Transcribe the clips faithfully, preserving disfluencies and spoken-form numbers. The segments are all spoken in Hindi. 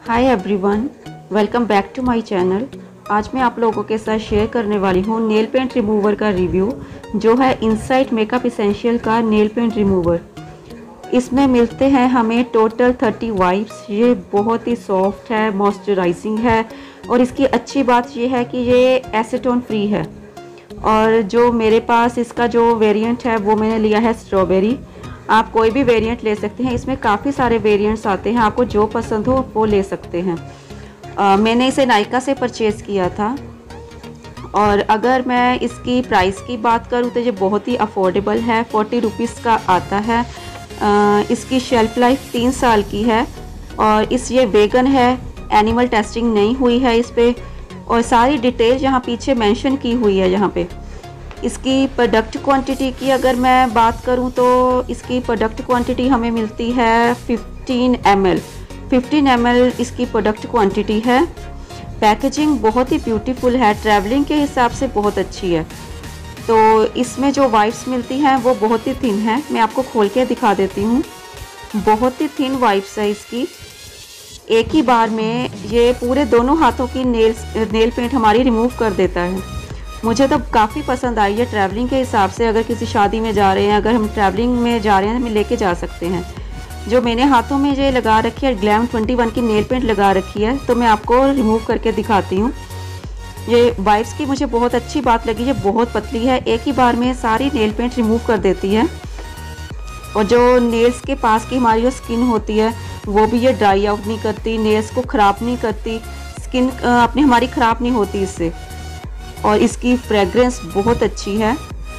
Hi everyone, welcome back to my channel. आज मैं आप लोगों के साथ शेयर करने वाली हूँ नेल पेंट रिमूवर का रिव्यू, जो है इनसाइट मेकअप एसेंशियल का नेल पेंट रिमूवर। इसमें मिलते हैं हमें टोटल थर्टी वाइप्स। ये बहुत ही सॉफ्ट है, मॉइस्चराइजिंग है और इसकी अच्छी बात ये है कि ये एसीटोन फ्री है। और जो मेरे पास इसका जो वेरिएंट है वो मैंने लिया है स्ट्रॉबेरी। आप कोई भी वेरिएंट ले सकते हैं, इसमें काफ़ी सारे वेरिएंट्स आते हैं, आपको जो पसंद हो वो ले सकते हैं। आ, मैंने इसे नायका से परचेज़ किया था। और अगर मैं इसकी प्राइस की बात करूँ तो ये बहुत ही अफोर्डेबल है, फोर्टी रुपीज़ का आता है। आ, इसकी शेल्फ़ लाइफ तीन साल की है और इस ये वेगन है, एनिमल टेस्टिंग नहीं हुई है इस पर। और सारी डिटेल यहाँ पीछे मेंशन की हुई है। यहाँ पे इसकी प्रोडक्ट क्वांटिटी की अगर मैं बात करूं तो इसकी प्रोडक्ट क्वांटिटी हमें मिलती है fifteen M L fifteen M L इसकी प्रोडक्ट क्वांटिटी है। पैकेजिंग बहुत ही ब्यूटीफुल है, ट्रैवलिंग के हिसाब से बहुत अच्छी है। तो इसमें जो वाइप्स मिलती हैं वो बहुत ही थिन है, मैं आपको खोल के दिखा देती हूँ। बहुत ही थिन वाइप्स है इसकी। एक ही बार में ये पूरे दोनों हाथों की नेल्स नेल पेंट हमारी रिमूव कर देता है। मुझे तो काफ़ी पसंद आई है ट्रैवलिंग के हिसाब से। अगर किसी शादी में जा रहे हैं, अगर हम ट्रैवलिंग में जा रहे हैं तो हम लेके जा सकते हैं। जो मैंने हाथों में ये लगा रखी है, ग्लैम ट्वेंटी वन की नेल पेंट लगा रखी है, तो मैं आपको रिमूव करके दिखाती हूँ। ये वाइप्स की मुझे बहुत अच्छी बात लगी, ये बहुत पतली है, एक ही बार में सारी नेल पेंट रिमूव कर देती है। और जो नेल्स के पास की हमारी जो स्किन होती है वो भी ये ड्राई आउट नहीं करती, नेल्स को ख़राब नहीं करती, स्किन अपनी हमारी ख़राब नहीं होती इससे। और इसकी फ्रेगरेंस बहुत अच्छी है।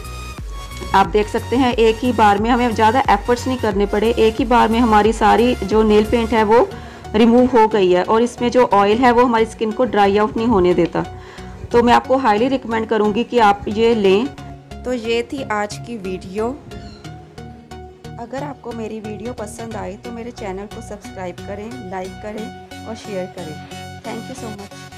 आप देख सकते हैं एक ही बार में हमें ज़्यादा एफर्ट्स नहीं करने पड़े, एक ही बार में हमारी सारी जो नेल पेंट है वो रिमूव हो गई है। और इसमें जो ऑयल है वो हमारी स्किन को ड्राई आउट नहीं होने देता। तो मैं आपको हाईली रिकमेंड करूँगी कि आप ये लें। तो ये थी आज की वीडियो। अगर आपको मेरी वीडियो पसंद आई तो मेरे चैनल को सब्सक्राइब करें, लाइक करें और शेयर करें। Thank you so much.